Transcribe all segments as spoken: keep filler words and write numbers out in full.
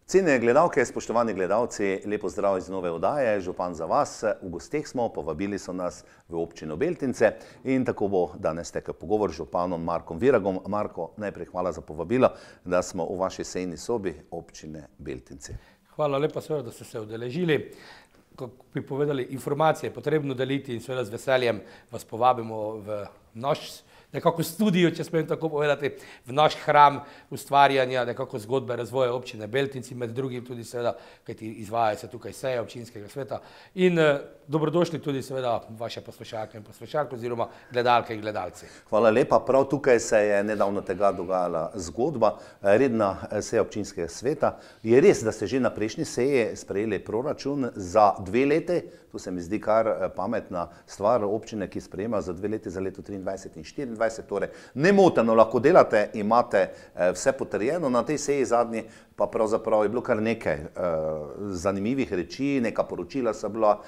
Cenjene gledalke, spoštovani gledalci, lepo zdrav iz nove oddaje, župan za vas. V gosteh smo, povabili so nas v občino Beltince in tako bo danes tekel pogovor z županom Markom Viragom. Marko, najprej hvala za povabilo, da smo v vaši sejni sobi občine Beltince. Hvala lepa, seveda, da ste se udeležili. Kako bi povedali, informacije je potrebno deliti in seveda z veseljem vas povabimo v naš nekako studio, če smem tako povedati, v naš hram ustvarjanja nekako zgodbe razvoja občine Beltinci, med drugim tudi seveda, kajti izvajajo se tukaj seje občinskega sveta in eh, dobrodošli tudi seveda vaše poslušalke in poslušalke oziroma gledalke in gledalci. Hvala lepa, prav tukaj se je nedavno tega dogajala zgodba, redna seja občinskega sveta. Je res, da ste že na prejšnji seji sprejeli proračun za dve leti, to se mi zdi kar pametna stvar občine, ki sprejema za dve leti za leto triindvajset in štiriindvajset, torej nemoteno lahko delate, imate vse potrjeno. Na tej seji zadnji pa pravzaprav je bilo kar nekaj zanimivih reči, neka poročila so bila,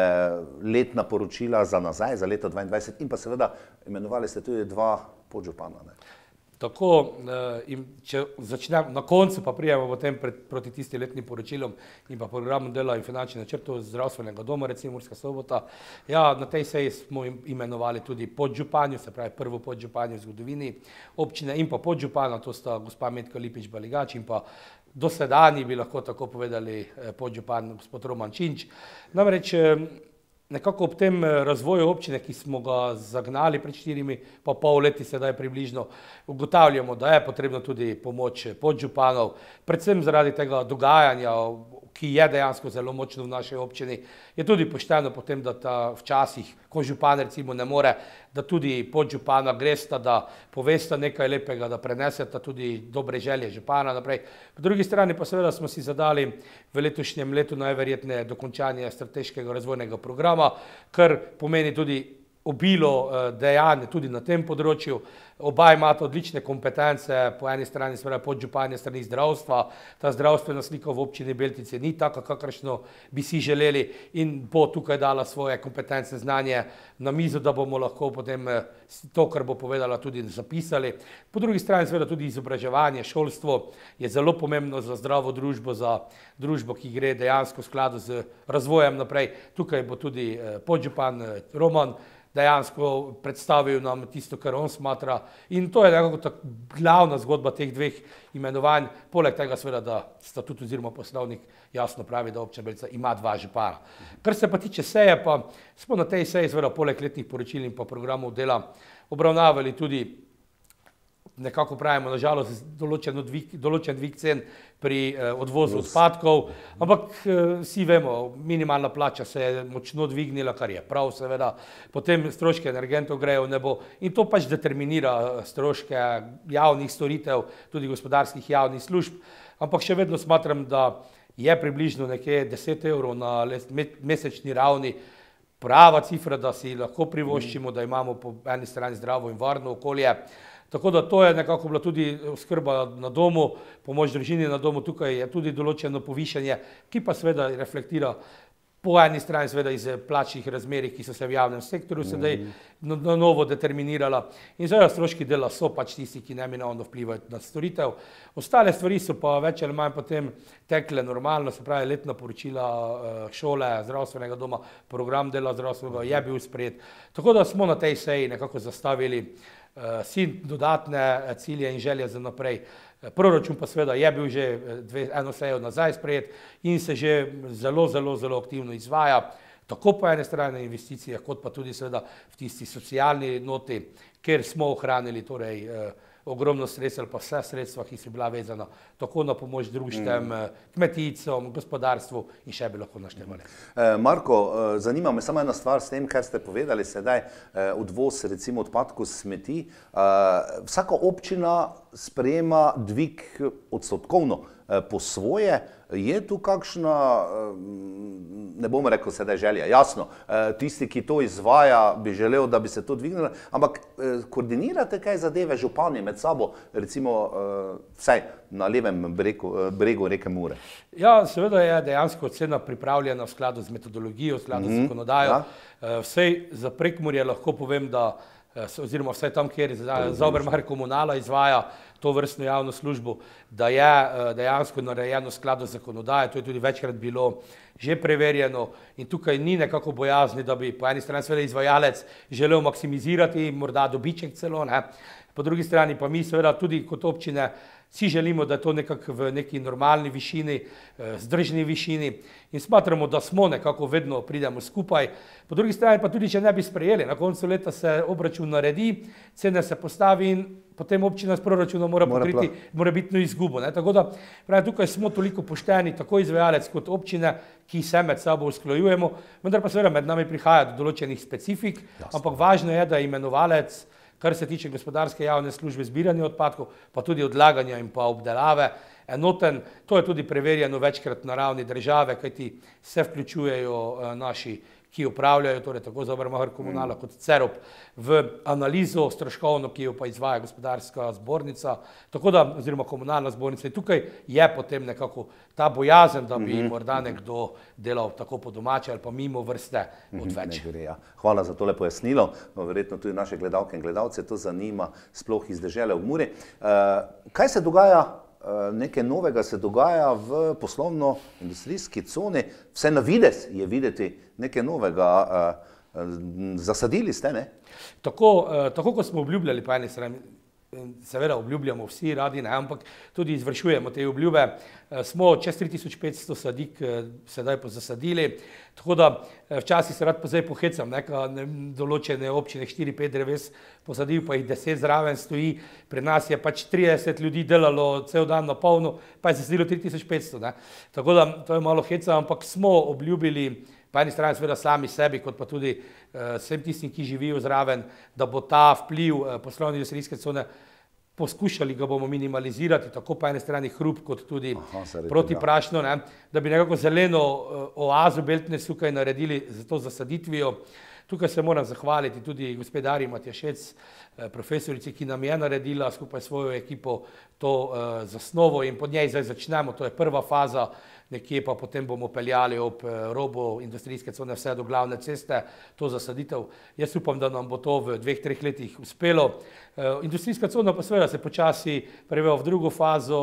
letna poročila za nazaj, za leto dvaindvajset in pa seveda imenovali ste tudi dva podžupana. Tako, če začnem na koncu, pa prijemo potem proti tisti letnim poročilom in pa programom dela in finančnih načrtov zdravstvenega doma, recimo Murska Sobota. Ja, na tej seji smo imenovali tudi podžupanjo, se pravi prvo podžupanjo v zgodovini občine in pa podžupana, to sta gospa Metka Lipič-Baligač in pa dosedanji, bi lahko tako povedali, podžupan gospod Roman Činč. Namreč, nekako ob tem razvoju občine, ki smo ga zagnali pred štirimi pa pol leti sedaj približno, ugotavljamo, da je potrebno tudi pomoč podžupanov, predvsem zaradi tega dogajanja, ki je dejansko zelo močno v naši občini. Je tudi pošteno potem, da ta včasih, ko župan recimo ne more, da tudi podžupana gresta, da povesta nekaj lepega, da preneseta tudi dobre želje župana naprej. Po drugi strani pa seveda smo si zadali v letošnjem letu najverjetneje dokončanje strateškega razvojnega programa, kar pomeni tudi obilo dejanj tudi na tem področju. Oba imata odlične kompetence, po eni strani seveda podžupanja strani zdravstva, ta zdravstvena slika v občini Beltince ni taka, kakršno bi si želeli in bo tukaj dala svoje kompetence, znanje na mizo, da bomo lahko potem to, kar bo povedala, tudi zapisali. Po drugi strani seveda tudi izobraževanje, šolstvo je zelo pomembno za zdravo družbo, za družbo, ki gre dejansko v skladu z razvojem naprej. Tukaj bo tudi podžupan Roman dejansko predstavil nam tisto, kar on smatra in to je nekako ta glavna zgodba teh dveh imenovanj, poleg tega seveda, da statut oziroma poslovnik jasno pravi, da občina Beltince ima dva župana. Kar se pa tiče seje, pa smo na tej seji seveda poleg letnih poročil in pa programov dela obravnavali tudi, nekako pravimo, nažalost, določen dvig, določen dvig cen pri eh, odvozu odpadkov, ampak eh, vsi vemo, minimalna plača se je močno dvignila, kar je prav seveda, potem stroške energentov grejo v nebo in to pač determinira stroške javnih storitev, tudi gospodarskih javnih služb, ampak še vedno smatram, da je približno nekje deset evrov na mesečni ravni prava cifra, da si lahko privoščimo, da imamo po eni strani zdravo in varno okolje. Tako da to je nekako bila tudi oskrba na domu, pomoč družini na domu, tukaj je tudi določeno povišanje, ki pa seveda reflektira po eni strani seveda iz plačnih razmerih, ki so se v javnem sektorju sedaj na, na novo determinirala in seveda stroški dela so pač tisti, ki neminovno vplivajo na storitev. Ostale stvari so pa več ali manj potem tekle normalno, se pravi letna poročila šole, zdravstvenega doma, program dela zdravstvenega je bil sprejet. Tako da smo na tej seji nekako zastavili si dodatne cilje in želje za naprej. Proračun pa seveda je bil že dve, eno sejo nazaj sprejet in se že zelo, zelo, zelo aktivno izvaja, tako po ene strani investicijah, kot pa tudi seveda v tisti socialni noti, kjer smo ohranili torej ogromno sredstev, pa vse sredstva, ki so bila vezana tako na pomoč društvom, kmetijcom, gospodarstvu in še bi lahko naštevali. Marko, zanima me samo ena stvar s tem, kar ste povedali sedaj, odvoz recimo odpadkov smeti. Vsaka občina sprejema dvig odstotkovno po svoje. Je tu kakšna, ne bom rekel sedaj želja, jasno, tisti, ki to izvaja, bi želel, da bi se to dvignilo, ampak koordinirate kaj zadeve župani med sabo, recimo vsaj na levem bregu, bregu reke Mure? Ja, seveda je dejansko ocena pripravljena v skladu z metodologijo, v skladu z zakonodajo. Vsej za Prekmurje lahko povem, da oziroma vsaj tam, kjer Saubermacher Kommunala izvaja to vrstno javno službo, da je dejansko narejeno skladno z zakonodajo, to je tudi večkrat bilo že preverjeno in tukaj ni nekako bojazni, da bi po eni strani seveda izvajalec želel maksimizirati, morda dobiček celo, ne? Po drugi strani pa mi seveda tudi kot občine si želimo, da je to nekako v neki normalni višini, zdržni višini in smatramo, da smo nekako vedno pridemo skupaj. Po drugi strani pa tudi, če ne bi sprejeli, na koncu leta se obračun naredi, cene se postavi in potem občina s proračunom mora pokriti morebitno izgubo. Ne? Tako da pravi, tukaj smo toliko pošteni, tako izvajalec kot občine, ki se med sabo usklajujemo, vendar pa seveda med nami prihaja do določenih specifik, Jasno. Ampak važno je, da imenovalec, kar se tiče gospodarske javne službe zbiranja odpadkov, pa tudi odlaganja in pa obdelave, enoten, to je tudi preverjeno večkrat na ravni države, kajti se vključujejo naši, ki upravljajo, torej tako Saubermacher Kommunala kot Cerop, v analizo stroškovno, ki jo pa izvaja gospodarska zbornica, tako da, oziroma komunalna zbornica, in tukaj je potem nekako ta bojazen, da bi morda nekdo delal tako po domače ali pa mimo vrste odveč. Hvala za tole pojasnilo, no, verjetno tudi naše gledalke in gledalce to zanima, sploh iz dežele v Muri. Kaj se dogaja? Nekaj novega se dogaja v poslovno-industrijski coni, vse na videz je videti nekaj novega, zasadili ste, ne? Tako, tako kot smo obljubljali, pa eni strani, seveda obljubljamo vsi radi, ne, ampak tudi izvršujemo te obljube, smo čez tri tisoč petsto sadik sedaj pozasadili, tako da včasih se rad pa zdaj pohecam, neka določene občine štiri pet dreves posadil, pa jih deset zraven stoji, pri nas je pač trideset ljudi delalo cel dan na polno, pa je zasadilo tri tisoč petsto, ne. Tako da to je malo heca, ampak smo obljubili, po eni strani seveda sami sebi, kot pa tudi vsem tistim, ki živijo zraven, da bo ta vpliv poslovne industrijske cone poskušali ga bomo minimalizirati, tako po eni strani hrup, kot tudi protiprašno, ne, da bi nekako zeleno oazo Beltnesu kaj naredili za to zasaditvijo. Tukaj se moram zahvaliti tudi gospe Darji Matjašec, profesorici, ki nam je naredila skupaj s svojo ekipo to zasnovo in pod njej zdaj začnemo, to je prva faza, nekje pa potem bomo peljali ob robu industrijske cone vse do glavne ceste, to zasaditev. Jaz upam, da nam bo to v dveh, treh letih uspelo. Industrijska cona pa seveda se počasi preveva v drugo fazo,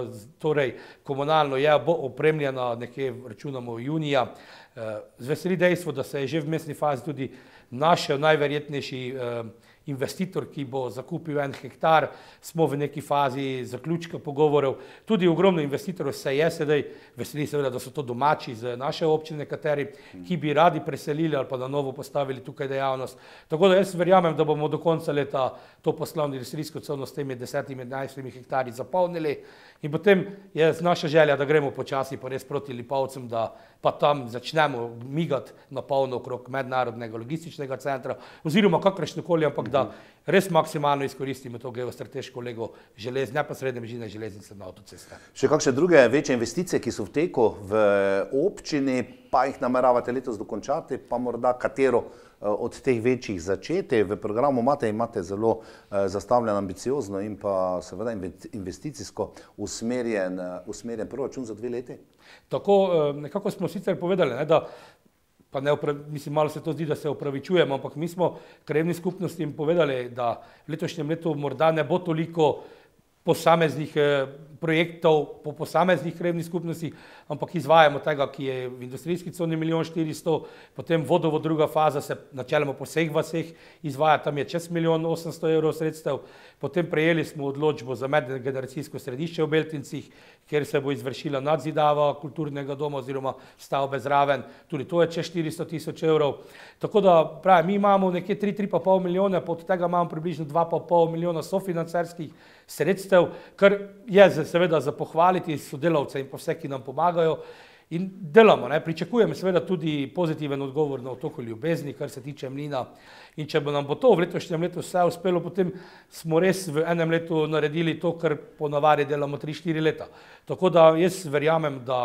torej komunalno je, bo opremljena nekje, računamo, junija. Zveseli dejstvo, da se je že v mestni fazi tudi našel najverjetnejši investitor, ki bo zakupil en hektar, smo v neki fazi zaključka pogovorov, tudi ogromno investitorov se je sedaj, veseli seveda, da so to domači z naše občine nekateri, ki bi radi preselili ali pa na novo postavili tukaj dejavnost. Tako da jaz verjamem, da bomo do konca leta to poslovno industrijsko cono s temi desetimi, enajstimi hektarji zapolnili in potem je naša želja, da gremo počasi pa res proti Lipovcem, da pa tam začnemo migati na polno okrog mednarodnega logističnega centra oziroma kakršnokoli, ampak da res maksimalno izkoristimo to geostrateško lego želez, neposredne bližine železnice na avtoceste. Še kakšne druge večje investicije, ki so v teku v občini, pa jih nameravate letos dokončati, pa morda katero od teh večjih začeti? V programu imate, imate zelo zastavljen, ambiciozno in pa seveda investicijsko usmerjen, usmerjen proračun za dve leti? Tako, nekako smo sicer povedali, ne, da pa ne, mislim, malo se to zdi, da se opravičujemo, ampak mi smo krajevni skupnosti jim povedali, da v letošnjem letu morda ne bo toliko posameznih projektov po posameznih krajevnih skupnostih, ampak izvajamo tega, ki je v industrijski coni milijon štiristo, potem vodovod druga faza se načeloma po vseh vaseh izvaja, tam je čez milijon osemsto evrov sredstev, potem prejeli smo odločbo za medgeneracijsko središče v Beltincih, kjer se bo izvršila nadzidava kulturnega doma oziroma stavbe zraven, tudi to je čez štiristo tisoč evrov. Tako da, pravi, mi imamo nekje tri, tri pa pol milijone, pa od tega imamo približno dva pa pol milijona sofinancerskih sredstev, kar je seveda za pohvaliti sodelavce in pa vse, ki nam pomagajo in delamo. Ne. Pričakujemo seveda tudi pozitiven odgovor na Otoku ljubezni, kar se tiče mlina. In če bo nam bo to v letošnjem letu vse uspelo, potem smo res v enem letu naredili to, kar ponavadi delamo tri, štiri leta. Tako da jaz verjamem, da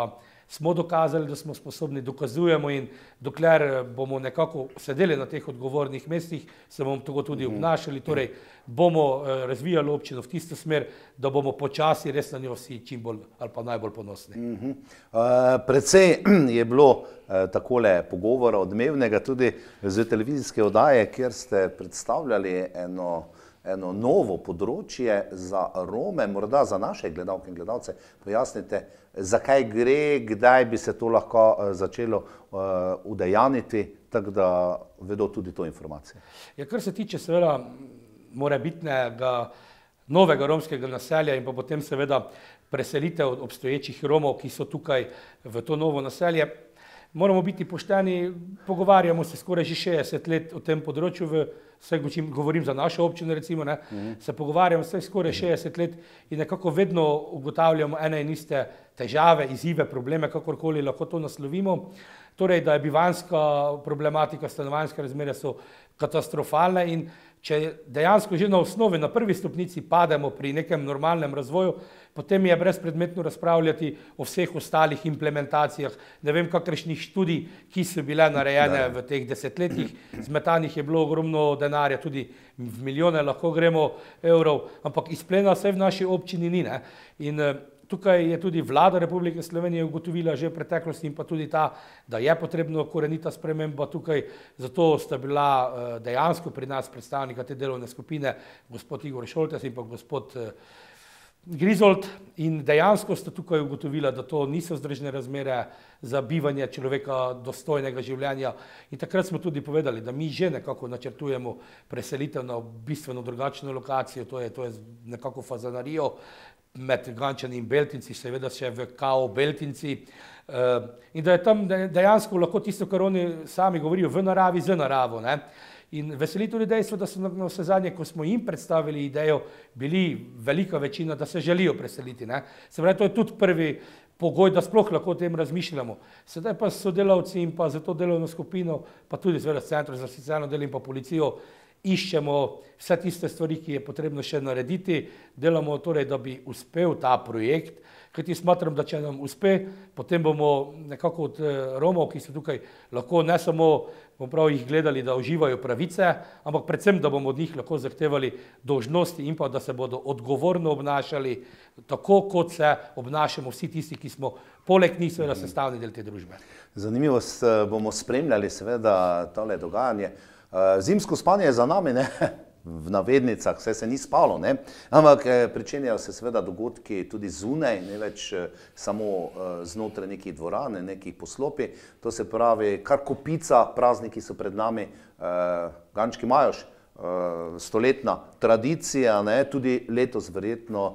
smo dokazali, da smo sposobni, dokazujemo in dokler bomo nekako sedeli na teh odgovornih mestih, se bomo tako tudi obnašali, torej bomo razvijali občino v tisto smer, da bomo počasi res na njo vsi čim bolj ali pa najbolj ponosni. Uh-huh. uh, Predvsej je bilo uh, takole pogovora odmevnega tudi z televizijske oddaje, kjer ste predstavljali eno eno novo področje za Rome, morda za naše gledalke in gledalce. Pojasnite, zakaj gre, kdaj bi se to lahko začelo udejaniti, tako da vedo tudi to informacijo. Ja, kar se tiče seveda morebitnega novega romskega naselja in pa potem seveda preselitev obstoječih Romov, ki so tukaj v to novo naselje, moramo biti pošteni, pogovarjamo se skoraj že šestdeset let o tem področju, v, vse govorim za našo občino recimo, ne, mm. se pogovarjamo vse skoraj šestdeset let in nekako vedno ugotavljamo ene in iste težave, izzive, probleme, kakorkoli lahko to naslovimo. Torej, da je bivanjska problematika, stanovanjske razmere so katastrofalne in če dejansko že na osnovi, na prvi stopnici pademo pri nekem normalnem razvoju, potem je brezpredmetno razpravljati o vseh ostalih implementacijah, ne vem kakršnih študij, ki so bile narejene v teh desetletjih, zmetanih je bilo ogromno denarja, tudi v milijone lahko gremo evrov, ampak izplena vse v naši občini ni. Ne? In tukaj je tudi vlada Republike Slovenije ugotovila že v preteklosti in pa tudi ta, da je potrebno korenita sprememba tukaj, zato sta bila dejansko pri nas predstavnika te delovne skupine, gospod Igor Šoltes in pa gospod Grizold, in dejansko sta tukaj ugotovila, da to niso vzdržne razmere za bivanje človeka dostojnega življenja. In takrat smo tudi povedali, da mi že nekako načrtujemo preselitev na bistveno drugačno lokacijo, to je, to je nekako fazanarijo med Gančani in Beltinci, seveda še v Kao Beltinci. In da je tam dejansko lahko tisto, kar oni sami govorijo, v naravi, z naravo. Ne? In veseli tudi dejstvo, da so na vse zadnje, ko smo jim predstavili idejo, bili velika večina, da se želijo preseliti. Ne? Se pravi, to je tudi prvi pogoj, da sploh lahko o tem razmišljamo. Sedaj pa s sodelavci in pa za to delovno skupino, pa tudi seveda s Centrom za socialno delo in pa policijo, iščemo vse tiste stvari, ki je potrebno še narediti, delamo torej, da bi uspel ta projekt, kajti smatram, da če nam uspe, potem bomo nekako od Romov, ki so tukaj, lahko ne samo bomo prav jih gledali, da uživajo pravice, ampak predvsem, da bomo od njih lahko zahtevali dolžnosti in pa, da se bodo odgovorno obnašali, tako kot se obnašamo vsi tisti, ki smo poleg njih seveda sestavni del te družbe. Zanimivo bomo spremljali seveda tole dogajanje. Zimsko spanje je za nami, ne? V navednicah, vse se ni spalo, ne? Ampak pričenjajo se seveda dogodki tudi zunaj, ne več samo znotraj nekih dvorane, nekih poslopi. To se pravi, kar kopica, prazniki so pred nami, Gančki Majoš, stoletna tradicija, ne? Tudi letos verjetno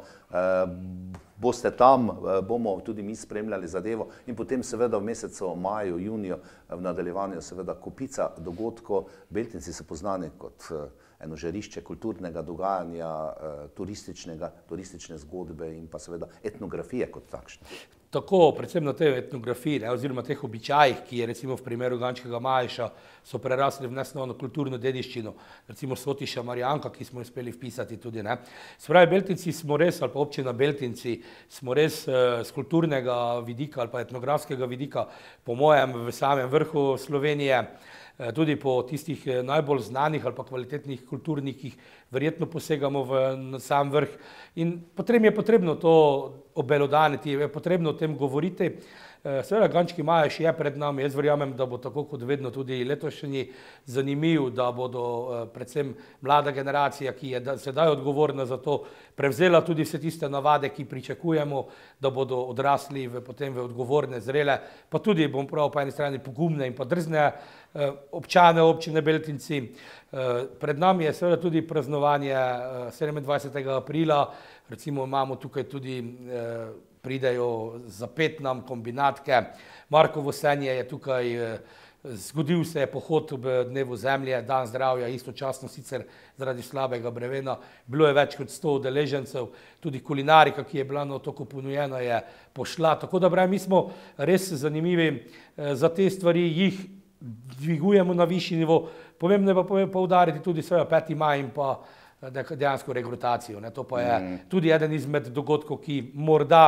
boste tam, bomo tudi mi spremljali zadevo in potem seveda v mesecu maju, juniju v nadaljevanju seveda kopica dogodkov. Beltinci so poznani kot eno žarišče kulturnega dogajanja, turističnega, turistične zgodbe in pa seveda etnografije kot takšne. Tako, predvsem na tej etnografiji, ne, oziroma teh običajih, ki je recimo v primeru Gančkega Maješa so prerasli v nesnovno kulturno dediščino, recimo Sotiša Marjanka, ki smo uspeli vpisati tudi. Ne. Se pravi, Beltinci smo res, ali pa občina Beltinci, smo res z eh, kulturnega vidika ali pa etnografskega vidika, po mojem, v samem vrhu Slovenije, eh, tudi po tistih eh, najbolj znanih ali pa kvalitetnih kulturnikih, verjetno posegamo v sam vrh. In potem je potrebno to obelodaniti, je potrebno o tem govoriti. Seveda Gančki Maješ je pred nami, jaz verjamem, da bo tako kot vedno tudi letošnji zanimiv, da bodo predvsem mlada generacija, ki je sedaj odgovorna za to, prevzela tudi vse tiste navade, ki pričakujemo, da bodo odrasli v, potem v odgovorne, zrele, pa tudi, bom prav, po eni strani pogumne in pa drzne občane občine Beltinci. Pred nami je seveda tudi praznovanje sedemindvajsetega aprila, recimo imamo tukaj tudi pridejo zapet nam kombinatke. Markovo senje je tukaj, zgodil se je pohod ob dnevu zemlje, dan zdravja, istočasno sicer zaradi slabega bremena. Bilo je več kot sto udeležencev, tudi kulinarika, ki je bila na otoku ponujena, je pošla. Tako da braj, mi smo res zanimivi za te stvari, jih dvigujemo na višji nivo. Pomembno je pa poudariti tudi svojo peti maj in pa dejansko rekrutacijo. Ne. To pa je tudi eden izmed dogodkov, ki morda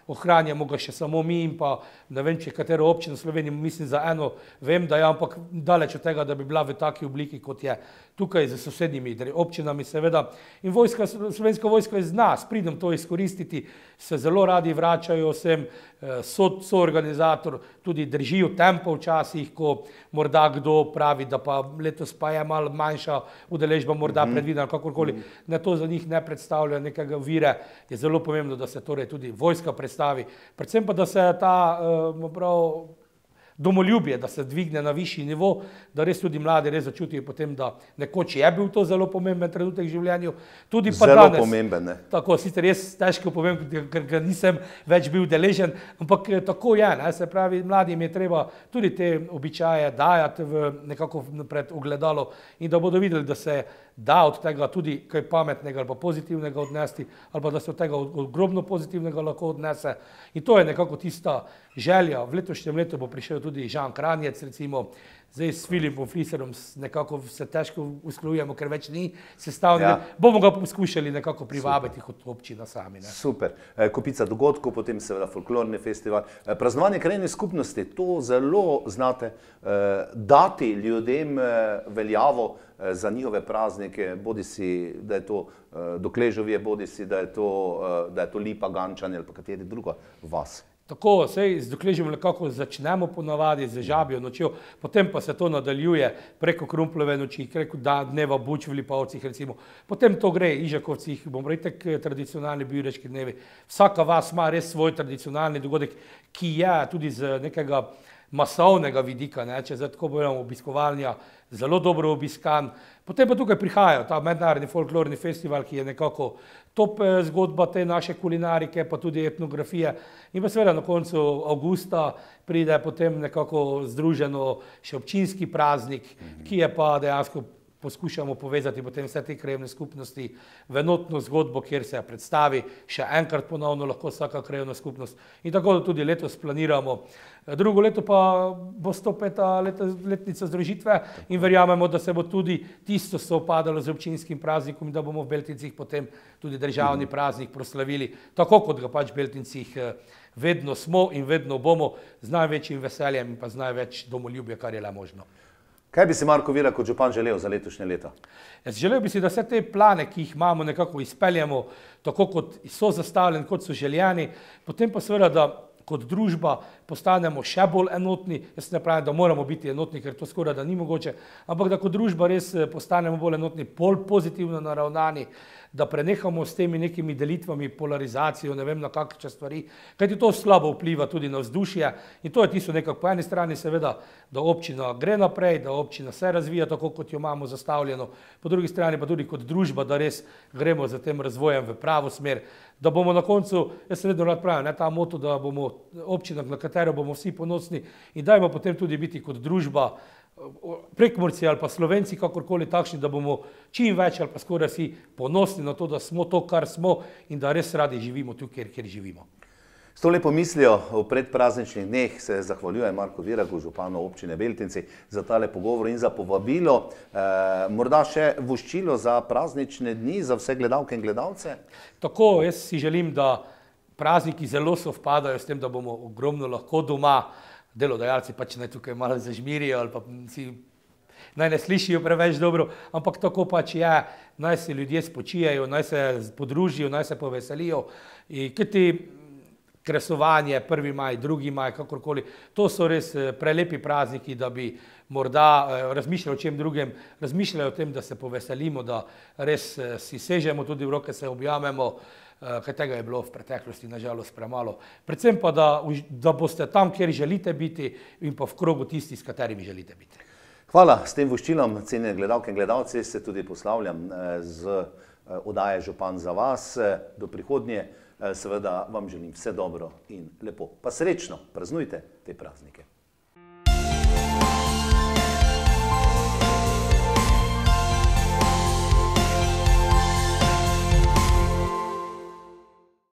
ohranjamo ga še samo mi in pa ne vem, če katero občino v Sloveniji, mislim za eno, vem, da je, ampak daleč od tega, da bi bila v taki obliki, kot je tukaj z sosednjimi občinami seveda. In vojska, Slovenska vojska zna s pridom to izkoristiti, se zelo radi vračajo sem, so, so organizator, tudi držijo tempo včasih, ko morda kdo pravi, da pa letos pa je malo manjša udeležba morda mm -hmm. predvidena, kakorkoli, mm -hmm. ne to za njih ne predstavlja nekega vire, je zelo pomembno, da se torej tudi vojska predstavi, predvsem pa, da se ta uh, prav, domoljubje, da se dvigne na višji nivo, da res tudi mladi res začutijo potem, da nekoč je bil to zelo pomemben trenutek v življenju. Tudi pa zelo danes, pomemben, ne? Tako, sicer res težko povem, ker ga nisem več bil deležen, ampak tako je, ne? Se pravi, mladim je treba tudi te običaje dajati v nekako pred ogledalo in da bodo videli, da se da od tega tudi kaj pametnega ali pa pozitivnega odnesti, ali pa da se od tega ogromno pozitivnega lahko odnese. In to je nekako tista želja. V letošnjem letu bo prišel tudi Žan Kranjec, recimo, zdaj s Filipom Fliserjem nekako se težko usklajujemo, ker več ni sestavljen. Ja. Bomo ga poskušali nekako privabiti kot občina sami. Ne? Super. Kupica dogodkov, potem seveda folklorni festival. Praznovanje krajevne skupnosti, to zelo znate dati ljudem veljavo za njihove praznike, bodi si, da je to Dokležovje, bodi si, da je to, da je to Lipa, Gančanje ali pa kateri druga vas. Tako, sej z Dokležem nekako začnemo ponavadi z Žabjo nočjo, potem pa se to nadaljuje preko Krumplove noči, preko dneva Buč v Lipavcih recimo. Potem to gre Ižakovcih, bom rekel, tradicionalni Bujreški dnevi. Vsaka vas ima res svoj tradicionalni dogodek, ki je tudi z nekega masovnega vidika, ne, če zdaj tako bomo obiskovalnja, zelo dobro obiskan. Potem pa tukaj prihajajo ta mednarodni folklorni festival, ki je nekako top zgodba te naše kulinarike, pa tudi etnografije. In pa seveda na koncu avgusta pride potem nekako združeno še občinski praznik, ki je pa dejansko poskušamo povezati potem vse te krajevne skupnosti v enotno zgodbo, kjer se predstavi še enkrat ponovno lahko vsaka krajevna skupnost. In tako da tudi letos planiramo. Drugo leto pa bo sto peta letnica združitve in verjamemo, da se bo tudi tisto sovpadalo z občinskim praznikom in da bomo v Beltincih potem tudi državni praznik proslavili, tako kot ga pač v Beltincih vedno smo in vedno bomo, z največjim veseljem in pa z največ domoljubja, kar je le možno. Kaj bi si Marko Virag kot župan želel za letošnje leto? Jaz želel bi si, da vse te plane, ki jih imamo, nekako izpeljemo tako, kot so zastavljeni, kot so željeni, potem pa seveda, da kot družba postanemo še bolj enotni. Jaz ne pravim, da moramo biti enotni, ker to skoraj da ni mogoče, ampak da kot družba res postanemo bolj enotni, bolj pozitivno naravnani, da prenehamo s temi nekimi delitvami, polarizacijo, ne vem na kakšne stvari, kajti to slabo vpliva tudi na vzdušje in to je tisto nekako po eni strani seveda, da občina gre naprej, da občina se razvija tako, kot jo imamo zastavljeno, po drugi strani pa tudi kot družba, da res gremo za tem razvojem v pravo smer, da bomo na koncu, jaz se vedno rad pravim, ne, ta moto, da bomo občina, na katero bomo vsi ponosni in dajmo potem tudi biti kot družba, Prekmurci ali pa Slovenci, kakorkoli takšni, da bomo čim več ali pa skoraj vsi ponosni na to, da smo to, kar smo in da res radi živimo tukaj, kjer živimo. S to lepo mislijo v predprazničnih dneh se zahvaljujem Marku Viragu, županu občine Beltinci, za tale pogovor in za povabilo. E, morda še voščilo za praznične dni, za vse gledalke in gledalce? Tako, jaz si želim, da prazniki zelo sovpadajo s tem, da bomo ogromno lahko doma, delodajalci pač naj tukaj malo zažmirijo ali pa si naj ne slišijo preveč dobro, ampak tako pač je, naj se ljudje spočijajo, naj se podružijo, naj se poveselijo. Kajti kresovanje, prvi maj, drugi maj, kakorkoli, to so res prelepi prazniki, da bi morda razmišljali o čem drugem, razmišljali o tem, da se poveselimo, da res si sežemo tudi v roke, se objamemo, kaj tega je bilo v preteklosti nažalost premalo. Predvsem pa, da, da boste tam, kjer želite biti in pa v krogu tisti, s katerimi želite biti. Hvala. S tem voščilom, cenjene gledalke in gledalci, se tudi poslavljam z oddaje Župan za vas. Do prihodnje seveda vam želim vse dobro in lepo. Pa srečno praznujte te praznike.